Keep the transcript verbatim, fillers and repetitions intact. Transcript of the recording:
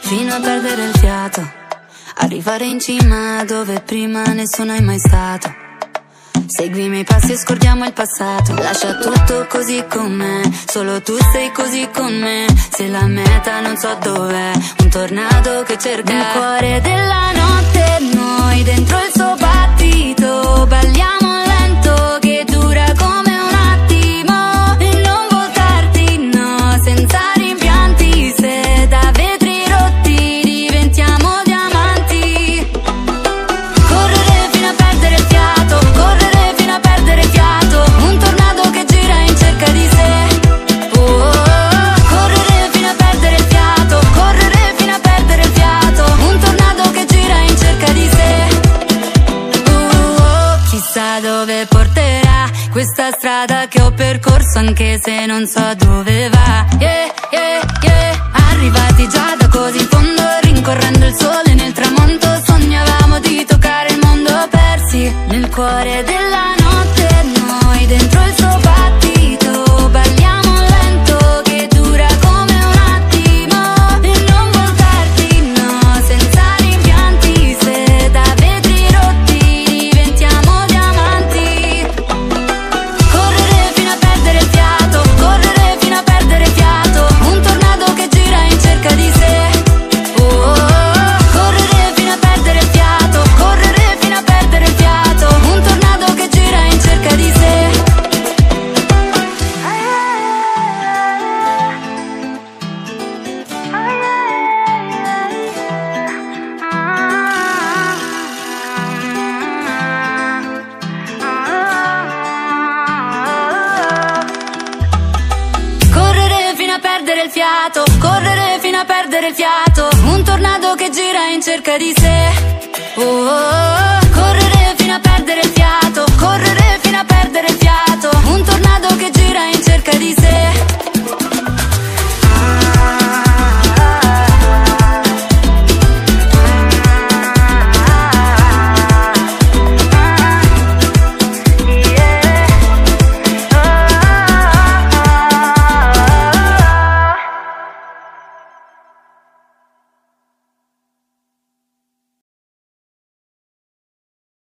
fino a perdere il fiato, arrivare in cima dove prima nessuno è mai stato. Segui i miei passi e scordiamo il passato, lascia tutto così com'è, solo tu sei così con me. Se la meta non so dov'è, un tornado che cerca nel cuore della notte, noi dentro il suo battito balliamo lento che dura come un attimo, e non voltarti no, senza rimpianti, se da vetri rotti diventiamo diamanti. Correre fino a perdere il fiato, correre fino a perdere il fiato, un tornado che gira in cerca di sé. Oh, oh, oh. Correre fino a perdere il fiato, correre fino a perdere il fiato, un tornado che gira in cerca di sé. Oh, oh, oh. Chissà dove porterà questa strada che ho percorso, anche se non so dove va. Yeah, yeah, yeah. Arrivati già da così fondo, rincorrendo il sole nel tramonto, sognavamo di toccare il mondo, persi nel cuore della notte, noi dentro il suo battito balliamo lento che dura come un attimo, e non voltarti no, senza rimpianti, se da vetri rotti diventiamo diamanti. Correre fino a perdere il fiato, correre fino a perdere il fiato, un tornado che gira in cerca di sé. Oh, oh, oh. Correre fino a perdere il fiato, correre fino a perdere il fiato, un tornado che gira in cerca di sé. Correre fino a perdere il fiato, correre fino a perdere il fiato, un tornado che gira in cerca di sé. Oh, oh, oh.